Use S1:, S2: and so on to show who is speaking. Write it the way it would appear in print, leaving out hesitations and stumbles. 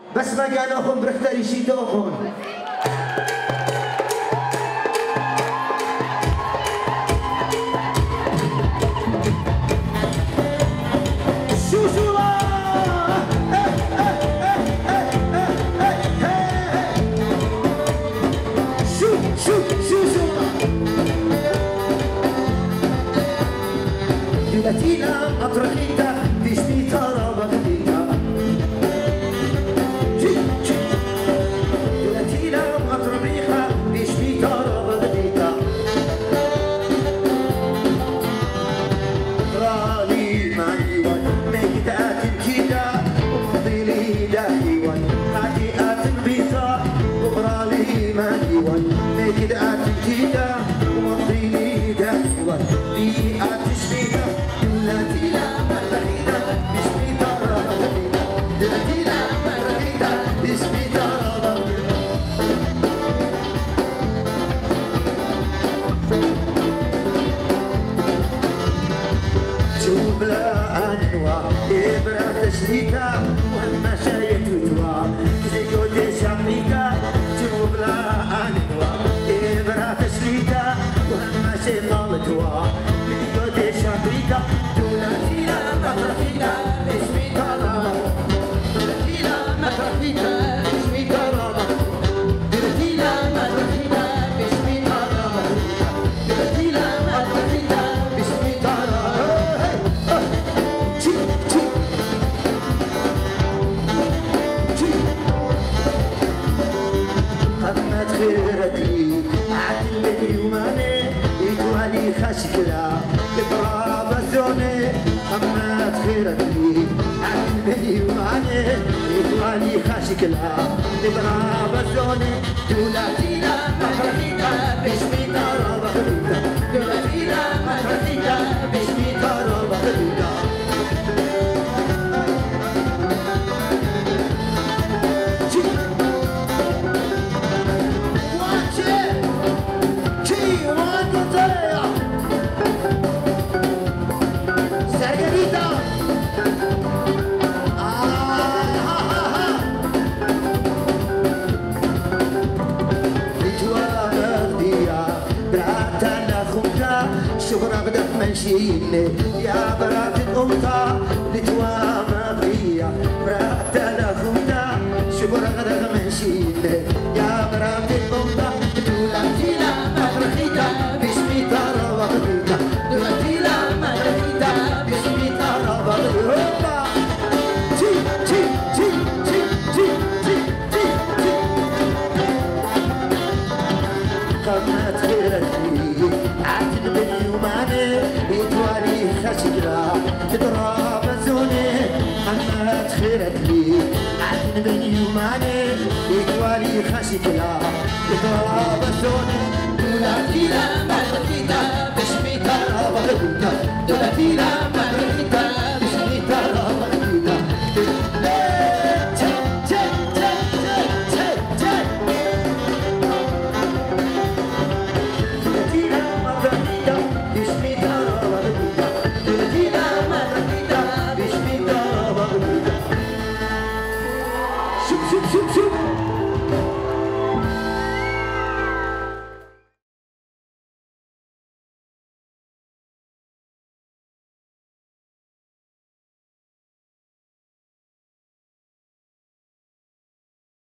S1: بس ما قالوهم برختار يشيدوهم Latina atrocita vestita roba vita Latina atrocita vestita roba vita Rali maniwan ميتات كدا وفضيلي داهيوان عاديات بيتا وبرالي maniwan ميتات كدا وفضيلي داهيوان بيئات شبيتا Latina margarita, bismita rabadita. Latina margarita, bismita rabadita. Jubla anwa, ibra tashdika, wama shayatutwa. Ziko deshamika, jubla anwa, ibra tashdika, wama shayatutwa. Ziko deshamika. Latina matrafita, bismita rabadita. Latina matrafita, bismita rabadita. Latina matrafita, bismita rabadita. Latina matrafita, bismita rabadita. قمت خيرتي عدل اليوماني يتوالي خشكلا إضراب الزوني قمت خيرتي عدل اليوماني يتوالي خشكلا إضراب الزوني دولاتينا مخرجينا بشميتا ربخريتا دولاتينا مخرجينا بشميتا ربخريتا شغل غدا منشيني يا برات الأمطا لتوامى فيا برات الأخوتا شغل غدا منشيني يا برات الأمطا دولاتينا مدرخيتا بسميتا روغديتا دولاتينا مدرخيتا بسميتا روغديتا تي تي تي تي تي تي تي تي قمت خيرتي عتن باليوماني يتوالي خشجرة تضرب الزوني قمت خيرتي عتن باليوماني يتوالي خشجرة تضرب الزوني دولاتينا مدرخيتا بشميتا ربغديتا دولاتينا مدرخيتا بشميتا ربغديتا Shoot, shoot, shoot.